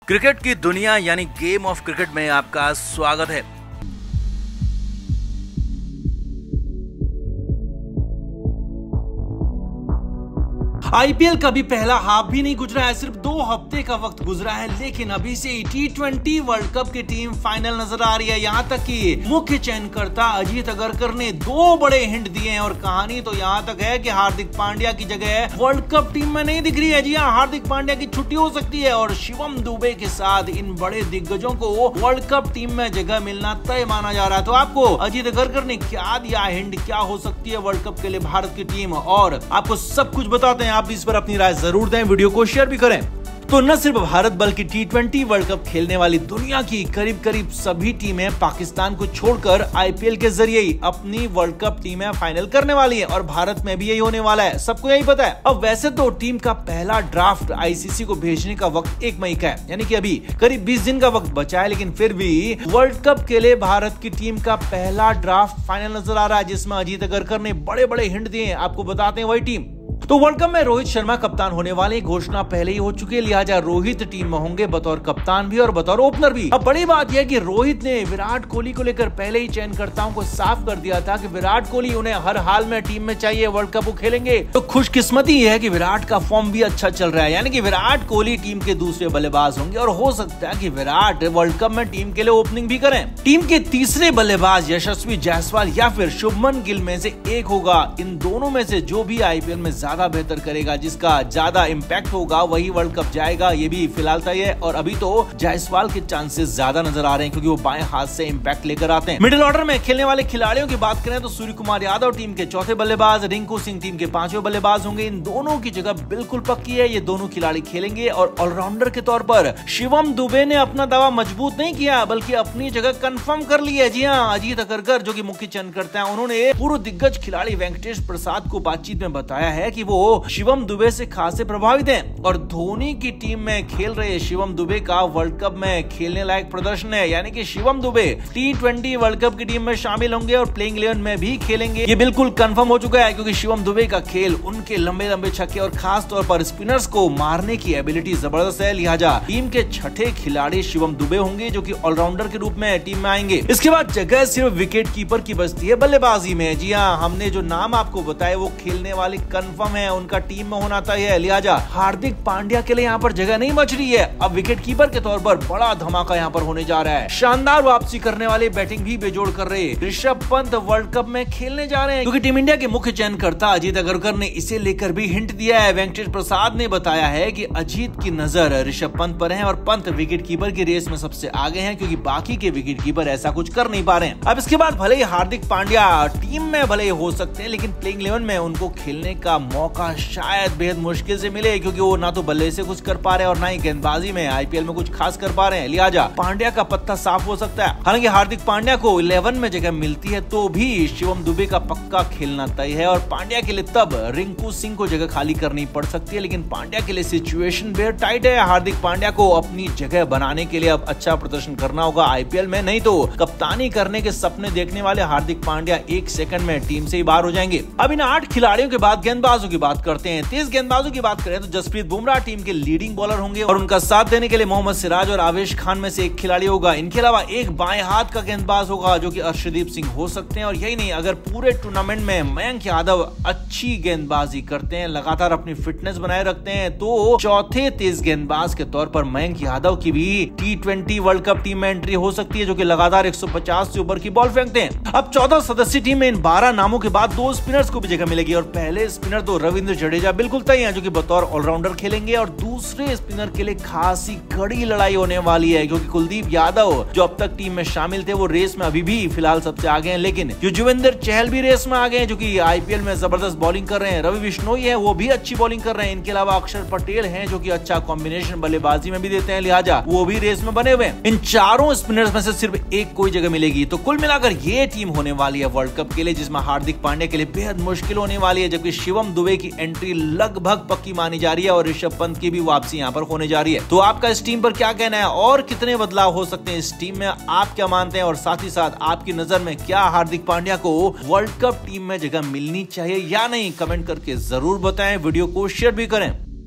Cricket की दुनिया यानी गेम ऑफ क्रिकेट में आपका स्वागत है। आईपीएल का भी पहला हाफ भी नहीं गुजरा है, सिर्फ 2 हफ्ते का वक्त गुजरा है, लेकिन अभी से T20 वर्ल्ड कप की टीम फाइनल नजर आ रही है। यहाँ तक कि मुख्य चयनकर्ता अजीत अगरकर ने 2 बड़े हिंट दिए हैं और कहानी तो यहाँ तक है कि हार्दिक पांड्या की जगह वर्ल्ड कप टीम में नहीं दिख रही है। जी हाँ, हार्दिक पांड्या की छुट्टी हो सकती है और शिवम दुबे के साथ इन बड़े दिग्गजों को वर्ल्ड कप टीम में जगह मिलना तय माना जा रहा है। तो आपको अजीत अगरकर ने क्या दिया हिंट, क्या हो सकती है वर्ल्ड कप के लिए भारत की टीम, और आपको सब कुछ बताते हैं। आप इस पर अपनी राय जरूर दें, वीडियो को शेयर भी करें। तो न सिर्फ भारत बल्कि T20 वर्ल्ड कप खेलने वाली दुनिया की करीब सभी टीमें पाकिस्तान को छोड़कर आईपीएल के जरिए ही अपनी वर्ल्ड कप टीमें फाइनल करने वाली हैं और भारत में भी यही होने वाला है, सबको यही पता है। अब वैसे तो टीम का पहला ड्राफ्ट आईसीसी को भेजने का वक्त 1 मई का है, यानी कि अभी करीब 20 दिन का वक्त बचा है, लेकिन फिर भी वर्ल्ड कप के लिए भारत की टीम का पहला ड्राफ्ट फाइनल नजर आ रहा है, जिसमें अजीत अगरकर ने बड़े हिंट दिए हैं। आपको बताते हैं वही टीम। तो वर्ल्ड कप में रोहित शर्मा कप्तान होने वाली घोषणा पहले ही हो चुकी है, लिहाजा रोहित टीम में होंगे बतौर कप्तान भी और बतौर ओपनर भी। अब बड़ी बात यह कि रोहित ने विराट कोहली को लेकर पहले ही चयनकर्ताओं को साफ कर दिया था कि विराट कोहली उन्हें हर हाल में टीम में चाहिए, वर्ल्ड कप वो खेलेंगे। तो खुशकिस्मती है कि विराट का फॉर्म भी अच्छा चल रहा है, यानी कि विराट कोहली टीम के दूसरे बल्लेबाज होंगे और हो सकता है कि विराट वर्ल्ड कप में टीम के लिए ओपनिंग भी करें। टीम के तीसरे बल्लेबाज यशस्वी जायसवाल या फिर शुभमन गिल में से एक होगा। इन दोनों में से जो भी आईपीएल में ज्यादा बेहतर करेगा, जिसका ज्यादा इंपैक्ट होगा, वही वर्ल्ड कप जाएगा। ये भी फिलहाल तय है और अभी तो जायसवाल के चांसेस ज्यादा नजर आ रहे हैं क्योंकि वो बाएं हाथ से इंपैक्ट लेकर आते हैं। मिडिल ऑर्डर में खेलने वाले खिलाड़ियों की बात करें तो सूर्य कुमार यादव टीम के चौथे बल्लेबाज, रिंकू सिंह टीम के 5वें बल्लेबाज होंगे। इन दोनों की जगह बिल्कुल पक्की है, ये दोनों खिलाड़ी खेलेंगे। और ऑलराउंडर के तौर पर शिवम दुबे ने अपना दावा मजबूत नहीं किया बल्कि अपनी जगह कंफर्म कर ली है। जी हाँ, अजीत अगरकर जो कि मुख्य चयनकर्ता हैं, उन्होंने पूर्व दिग्गज खिलाड़ी वेंकटेश प्रसाद को बातचीत में बताया है कि वो शिवम दुबे से खासे प्रभावित हैं और धोनी की टीम में खेल रहे शिवम दुबे का वर्ल्ड कप में खेलने लायक प्रदर्शन है, यानी कि Shivam Dube T20 world cup की टीम में शामिल होंगे और प्लेइंग 11 में भी खेलेंगे। ये बिल्कुल कंफर्म हो चुका है क्योंकि शिवम दुबे का खेल, उनके लंबे छक्के और खास तौर पर स्पिनर्स को मारने की एबिलिटी जबरदस्त है। लिहाजा टीम के छठे खिलाड़ी शिवम दुबे होंगे जो कि ऑलराउंडर के रूप में टीम में आएंगे। इसके बाद जगह सिर्फ विकेट कीपर की बचती है बल्लेबाजी में। जी हाँ, हमने जो नाम आपको बताए वो खेलने वाले कंफर्म है, उनका टीम में होना तय है। लिहाजा हार्दिक पांड्या के लिए यहाँ पर जगह नहीं बच रही है। अब विकेट कीपर के तौर पर बड़ा धमाका यहाँ पर होने जा रहा है। शानदार वापसी करने वाले, बैटिंग भी बेजोड़ कर रहे ऋषभ पंत वर्ल्ड कप में खेलने जा रहे हैं क्योंकि टीम इंडिया के मुख्य चयनकर्ता अजीत अगरकर ने इसे लेकर भी हिंट दिया है। वेंकटेश प्रसाद ने बताया है कि अजीत की नजर ऋषभ पंत पर है और पंत विकेट कीपर की रेस में सबसे आगे हैं क्योंकि बाकी के विकेट कीपर ऐसा कुछ कर नहीं पा रहे हैं। अब इसके बाद भले ही हार्दिक पांड्या टीम में भले हो सकते हैं, लेकिन प्लेइंग 11 में उनको खेलने का मौका शायद बेहद मुश्किल से मिले क्योंकि वो ना तो बल्ले से कुछ कर पा रहे हैं और ना ही गेंदबाजी में आईपीएल में कुछ खास कर पा रहे हैं। लिहाजा पांड्या का पत्ता साफ हो सकता है। हालांकि हार्दिक पांड्या को 11 में जगह मिलती है तो भी शिवम दुबे का पक्का खेलना तय है और पांड्या के लिए तब रिंकू सिंह को जगह खाली करनी पड़ सकती है, लेकिन पांड्या के लिए सिचुएशन बेहद टाइट है। हार्दिक पांड्या को अपनी जगह बनाने के लिए अब अच्छा प्रदर्शन करना होगा आईपीएल में, नहीं तो कप्तानी करने के सपने देखने वाले हार्दिक पांड्या 1 सेकंड में टीम से ही बाहर हो जाएंगे। अब इन 8 खिलाड़ियों के बाद गेंदबाजों की बात करते हैं। तेज गेंदबाजों की बात करें तो जसप्रीत बुमराह टीम के लीडिंग बॉलर होंगे और उनका साथ देने के लिए मोहम्मद सिराज और आवेश खान में से एक खिलाड़ी होगा। इनके अलावा एक बाएं हाथ का गेंदबाज होगा जो कि अर्शदीप सिंह हो सकते हैं। और यही नहीं, अगर पूरे टूर्नामेंट में मयंक यादव अच्छी गेंदबाजी करते हैं, लगातार अपनी फिटनेस बनाए रखते हैं, तो चौथे तेज गेंदबाज के तौर पर मयंक यादव की भी T20 वर्ल्ड कप टीम में एंट्री हो सकती है, जो कि लगातार 150 से ऊपर की बॉल फेंकते हैं। अब 14 सदस्यीय टीम में इन 12 नामों के बाद 2 स्पिनर्स को भी जगह मिलेगी और पहले स्पिनर तो रविंद्र जडेजा बिल्कुल तय है जो कि बतौर ऑलराउंडर खेलेंगे और दूसरे स्पिनर के लिए खासी कड़ी लड़ाई होने वाली है क्योंकि कुलदीप यादव जो अब तक टीम में शामिल थे वो रेस में अभी भी फिलहाल सबसे आगे हैं, लेकिन युजवेंद्र चहल भी रेस में आगे हैं जो कि आईपीएल में जबरदस्त बॉलिंग कर रहे हैं। रवि बिश्नोई है, वो भी अच्छी बॉलिंग कर रहे हैं। इनके अलावा अक्षर पटेल हैं जो कि अच्छा कॉम्बिनेशन बल्लेबाजी में भी देते हैं, लिहाजा वो भी रेस में बने हुए हैं। इन चारों स्पिनर्स में से सिर्फ एक कोई जगह मिलेगी। तो कुल मिलाकर ये टीम होने वाली है वर्ल्ड कप के लिए, जिसमें हार्दिक पांड्या के लिए बेहद मुश्किल होने वाली है, जबकि शिवम दुबे की एंट्री लगभग पक्की मानी जा रही है और ऋषभ पंत की भी वापसी यहाँ पर होने जा रही है। तो आपका इस टीम पर क्या कहना है और कितने बदलाव हो सकते हैं इस टीम में, आप क्या मानते हैं? और साथ ही साथ आपकी नजर में क्या हार्दिक पांड्या को वर्ल्ड कप टीम में जगह मिलनी चाहिए या नहीं, कमेंट करके जरूर बताएं, वीडियो को शेयर भी करें।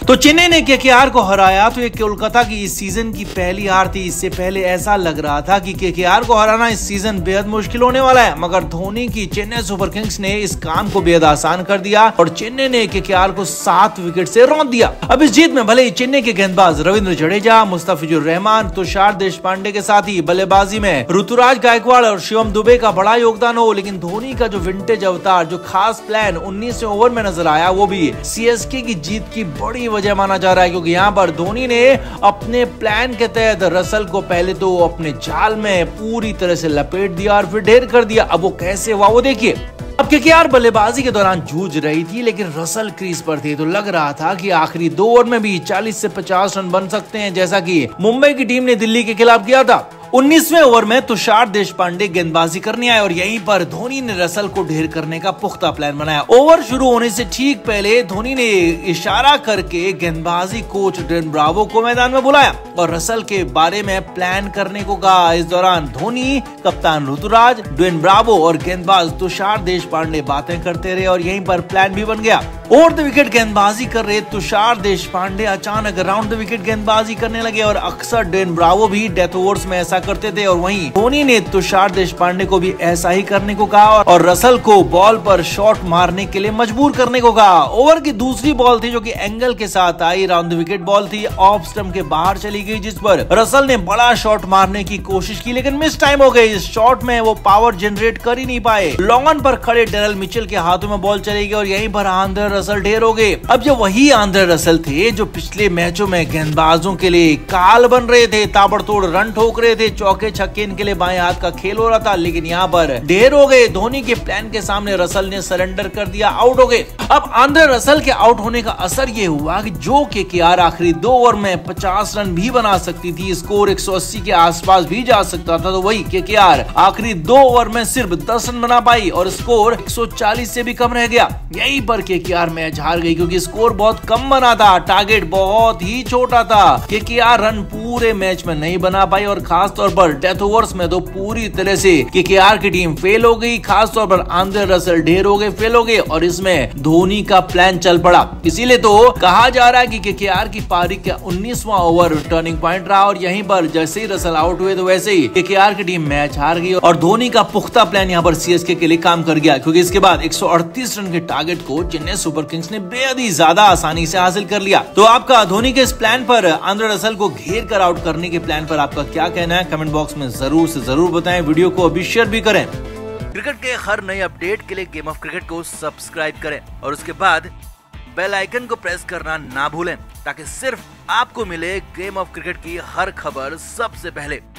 तो चेन्नई ने केकेआर को हराया। तो ये कोलकाता की इस सीजन की पहली हार थी। इससे पहले ऐसा लग रहा था कि केकेआर को हराना इस सीजन बेहद मुश्किल होने वाला है, मगर धोनी की चेन्नई सुपर किंग्स ने इस काम को बेहद आसान कर दिया और चेन्नई ने केकेआर को 7 विकेट से रौंद दिया। अब इस जीत में भले ही चेन्नई के गेंदबाज रविंद्र जडेजा, मुस्तफिजुर रहमान, तुषार देशपांडे के साथ ही बल्लेबाजी में ऋतुराज गायकवाड़ और शिवम दुबे का बड़ा योगदान हो, लेकिन धोनी का जो विंटेज अवतार, जो खास प्लान 19वें ओवर में नजर आया, वो भी सीएसके की जीत की बड़ी वजह माना जा रहा है। क्योंकि यहाँ पर धोनी ने अपने प्लान के तहत रसल को पहले तो अपने जाल में पूरी तरह से लपेट दिया और फिर ढेर कर दिया। अब वो कैसे हुआ वो देखिए। अब केकेआर बल्लेबाजी के दौरान जूझ रही थी, लेकिन रसल क्रीज पर थे, तो लग रहा था कि आखिरी 2 ओवर में भी 40 से 50 रन बन सकते हैं, जैसा कि मुंबई की टीम ने दिल्ली के खिलाफ किया था। 19वें ओवर में तुषार देशपांडे गेंदबाजी करने आए और यहीं पर धोनी ने रसल को ढेर करने का पुख्ता प्लान बनाया। ओवर शुरू होने से ठीक पहले धोनी ने इशारा करके गेंदबाजी कोच ड्वेन ब्रावो को मैदान में बुलाया और रसल के बारे में प्लान करने को कहा। इस दौरान धोनी, कप्तान ऋतुराज, ड्वेन ब्रावो और गेंदबाज तुषार देशपांडे बातें करते रहे और यहीं पर प्लान भी बन गया। ओवर द विकेट गेंदबाजी कर रहे तुषार देशपांडे अचानक राउंड द विकेट गेंदबाजी करने लगे और अक्सर ड्वेन ब्रावो भी डेथ ओवर्स में ऐसा करते थे और वहीं धोनी ने तुषार देशपांडे को भी ऐसा ही करने को कहा और रसल को बॉल पर शॉट मारने के लिए मजबूर करने को कहा। ओवर की दूसरी बॉल थी जो कि एंगल के साथ आई, राउंड द विकेट बॉल थी, ऑफ स्टंप के बाहर चली गई, जिस पर रसल ने बड़ा शॉट मारने की कोशिश की, लेकिन मिस टाइम हो गई। इस शॉट में वो पावर जनरेट कर ही नहीं पाए। लॉन्ग ऑन पर खड़े डेरल मिचेल के हाथों में बॉल चली गई और यहीं पर आंद्रे रसल ढेर हो गए। अब जो वही आंद्रे रसल थे जो पिछले मैचों में गेंदबाजों के लिए काल बन रहे थे, ताबड़तोड़ रन ठोक रहे थे, चौके छक्के इनके लिए बाएं हाथ का खेल हो रहा था, लेकिन यहाँ पर ढेर हो गए। धोनी के प्लान के सामने रसल ने सरेंडर कर दिया, आउट हो गए। अब आंद्रे रसल के आउट होने का असर ये हुआ कि जो केकेआर आखिरी 2 ओवर में 50 रन भी बना सकती थी, स्कोर 180 के आसपास भी जा सकता था, तो वही केकेआर आखिरी 2 ओवर में सिर्फ 10 रन बना पाई और स्कोर 140 से भी कम रह गया। यहीं पर केकेआर मैच हार गई क्योंकि स्कोर बहुत कम बना था, टारगेट बहुत ही छोटा था। केकेआर रन पूरे मैच में नहीं बना पाई और खास तौर पर डेथ ओवर्स में तो पूरी तरह से केकेआर की टीम फेल हो गई। खास तौर पर आंद्रे रसल ढेर हो गए, फेल हो गए और इसमें धोनी का प्लान चल पड़ा। इसीलिए तो कहा जा रहा है कि केकेआर की पारी का 19वां ओवर टर्निंग पॉइंट रहा और यहीं पर जैसे ही रसल आउट हुए तो वैसे ही केकेआर की टीम मैच हार गई और धोनी का पुख्ता प्लान यहाँ पर सीएसके के लिए काम कर गया, क्योंकि इसके बाद 138 रन के टारगेट को चेन्नई सुपर किंग्स ने बेहद ही ज्यादा आसानी से हासिल कर लिया। तो आपका धोनी के इस प्लान पर, आंद्रे रसल को घेर कर आउट करने के प्लान पर आपका क्या कहना है? कमेंट बॉक्स में जरूर से जरूर बताएं। वीडियो को अभी शेयर भी करें। क्रिकेट के हर नए अपडेट के लिए गेम ऑफ क्रिकेट को सब्सक्राइब करें और उसके बाद बेल आइकन को प्रेस करना ना भूलें, ताकि सिर्फ आपको मिले गेम ऑफ क्रिकेट की हर खबर सबसे पहले।